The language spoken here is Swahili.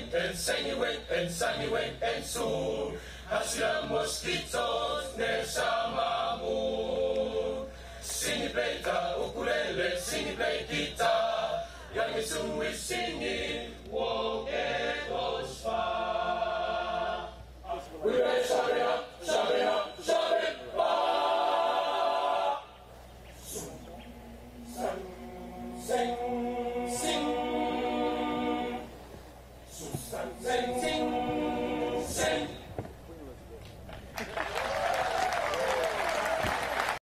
insinuate, and soon. Hasila mosquitos ne samamu. Sinipleta ukulele, sinipleta guitar. Young is singing, whoa.